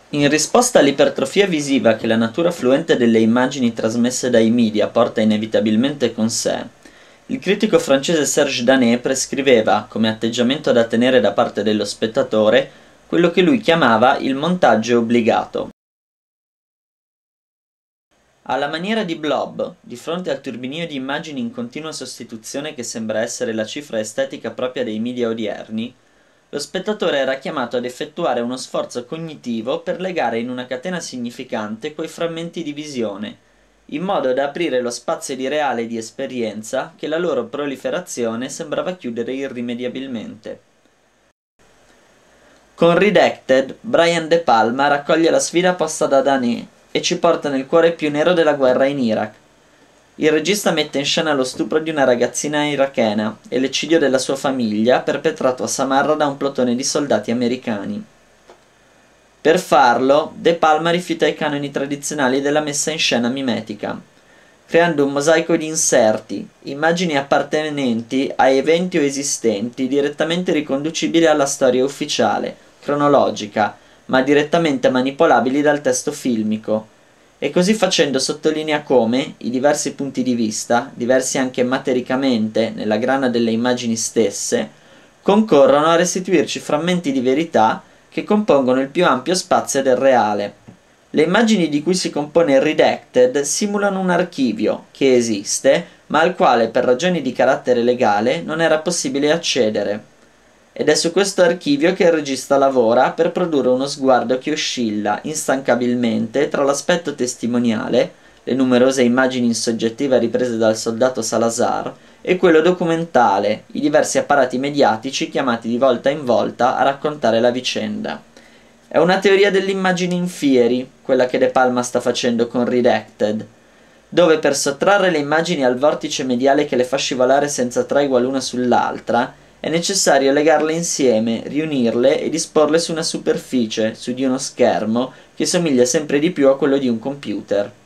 In risposta all'ipertrofia visiva che la natura fluente delle immagini trasmesse dai media porta inevitabilmente con sé, il critico francese Serge Danet prescriveva, come atteggiamento da tenere da parte dello spettatore, quello che lui chiamava il montaggio obbligato. Alla maniera di Blob, di fronte al turbinio di immagini in continua sostituzione che sembra essere la cifra estetica propria dei media odierni, lo spettatore era chiamato ad effettuare uno sforzo cognitivo per legare in una catena significante quei frammenti di visione, in modo da aprire lo spazio di reale e di esperienza che la loro proliferazione sembrava chiudere irrimediabilmente. Con Redacted, Brian De Palma raccoglie la sfida posta da Danet e ci porta nel cuore più nero della guerra in Iraq. Il regista mette in scena lo stupro di una ragazzina irachena e l'eccidio della sua famiglia perpetrato a Samarra da un plotone di soldati americani. Per farlo, De Palma rifiuta i canoni tradizionali della messa in scena mimetica, creando un mosaico di inserti, immagini appartenenti a eventi o esistenti direttamente riconducibili alla storia ufficiale, cronologica, ma direttamente manipolabili dal testo filmico, e così facendo sottolinea come i diversi punti di vista, diversi anche matericamente nella grana delle immagini stesse, concorrono a restituirci frammenti di verità che compongono il più ampio spazio del reale. Le immagini di cui si compone il Redacted simulano un archivio che esiste, ma al quale per ragioni di carattere legale non era possibile accedere. Ed è su questo archivio che il regista lavora per produrre uno sguardo che oscilla instancabilmente tra l'aspetto testimoniale, le numerose immagini in soggettiva riprese dal soldato Salazar, e quello documentale, i diversi apparati mediatici chiamati di volta in volta a raccontare la vicenda. È una teoria dell'immagine in fieri, quella che De Palma sta facendo con Redacted, dove per sottrarre le immagini al vortice mediale che le fa scivolare senza tregua l'una sull'altra, è necessario legarle insieme, riunirle e disporle su una superficie, su di uno schermo, che somiglia sempre di più a quello di un computer.